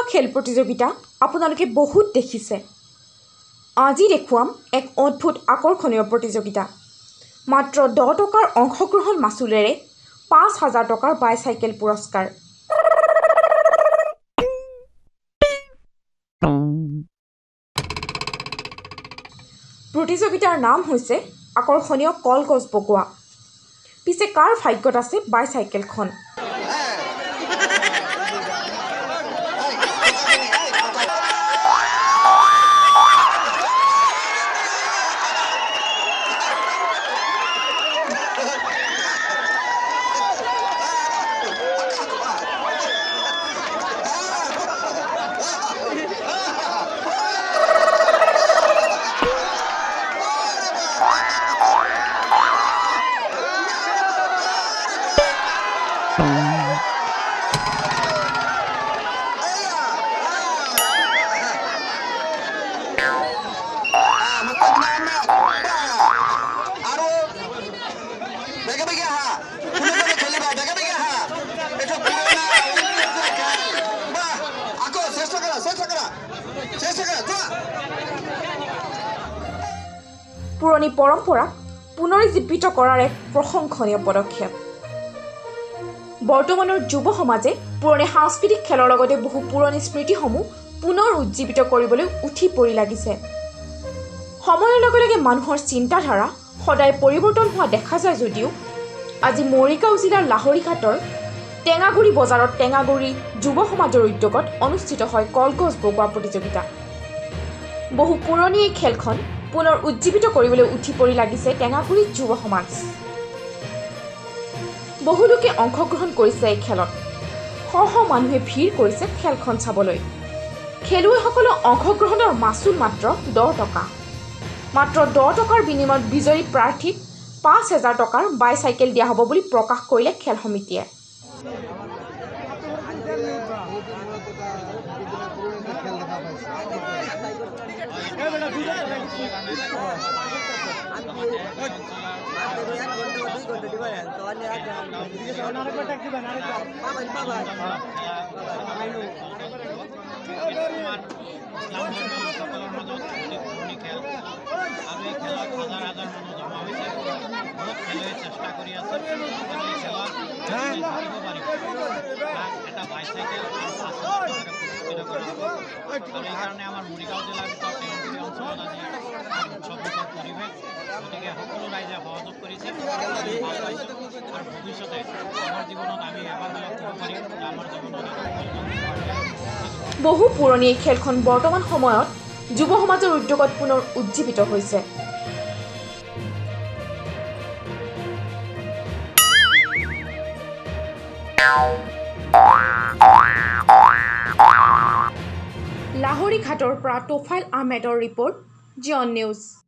খেল প্ৰতিযোগিতা আপোনালোকে বহুত দেখিছে। আজি দেখুৱাম এক অদ্ভুত আকৰ্ষণীয় প্ৰতিযোগিতা। মাত্ৰ 10 টকাৰ অংশগ্ৰহণ মাচুলেৰে 5,000 টকাৰ বাইচাইকেল পুৰস্কাৰ। প্ৰতিযোগিতাৰ নাম হৈছে আকৰ্ষণীয় কলগছ বগোৱা। পিছে কাৰ ভাগ্যত আছে বাইচাইকেলখন? পুৰণি পৰম্পৰাক পুনৰুজ্জীৱিত কৰাৰ এক প্ৰশংসনীয় পদক্ষেপ। বৰ্তমানৰ যুৱ সমাজে পুৰণি সাংস্কৃতিক খেলৰ লগতে বহু পুৰণি স্মৃতিসমূহ পুনৰ উজ্জীৱিত কৰিবলৈ উঠি পৰি লাগিছে। সময়ৰ লগে লগে মানুহৰ চিন্তাধাৰা সদায় পৰিৱৰ্তন হোৱা দেখা যায় যদিও আজি মৰিগাঁও জিলাৰ লাহৰীঘাটৰ টেঙাগুৰি বজাৰত টেঙাগুৰি যুৱ সমাজৰ উদ্যোগত অনুষ্ঠিত হয় কলগছ বগোৱা প্ৰতিযোগিতা। বহু পুৰণি এই খেলখন পুনৰ উজ্জীৱিত কৰিবলৈ উঠি পৰি লাগিছে টেঙাগুৰি যুৱ সমাজ। বহু লোকে অংশগ্ৰহণ কৰিছে এই খেলত। শ শ মানুহে ভিৰ কৰিছে খেলখন চাবলৈ। খেলুৱৈসকলৰ অংশগ্ৰহণৰ মাচুল মাত্ৰ 10 টকা। মাত্ৰ 10 টকাৰ বিনিময়ত বিজয়ী প্ৰাৰ্থীক 5,000 টকাৰ বাইচাইকেল দিয়া হ'ব বুলি প্ৰকাশ কৰিলে খেল সমিতিয়ে। এইকাৰণে আমাৰ মৰিগাঁও জিলাৰ ভিতৰত টেঙাগুৰি অঞ্চলত আজি উৎসৱমুখৰ পৰিৱেশ, গতিকে সকলো ৰাইজে সহযোগ কৰিছে, ভাল পাইছোঁ আৰু ভৱিষ্যতে আমাৰ জীৱনত আমি এবাৰ হ'লেও ক'ব পাৰিম যে আমাৰ জীৱনত বহু পুৰণি এই খেলখন বৰ্তমান সময়ত যুৱ সমাজৰ উদ্যোগত পুনৰ উজ্জীৱিত হৈছে। লাহৰীঘাটৰ পৰা তোফাইল আহমেদৰ ৰিপৰ্ট, জিঅন নিউজ।